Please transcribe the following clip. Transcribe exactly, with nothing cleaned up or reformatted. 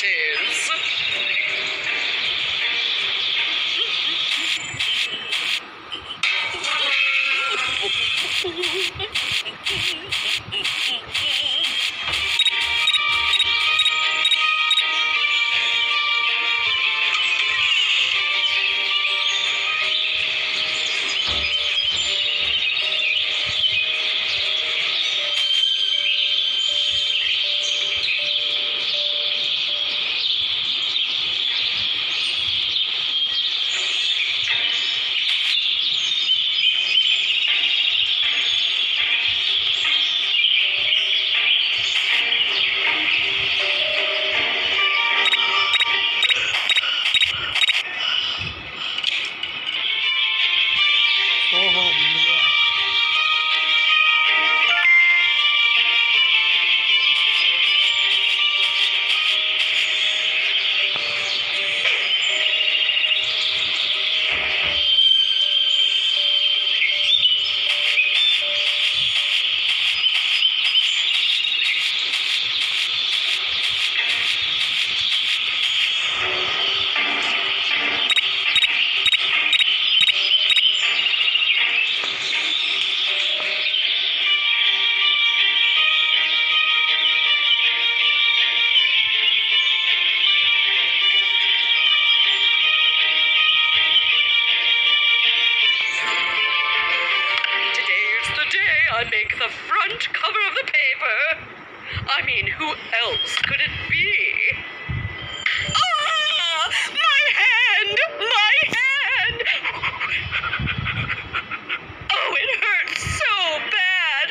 it is. I make the front cover of the paper. I mean, who else could it be? Ah! My hand! My hand! Oh, it hurts so bad!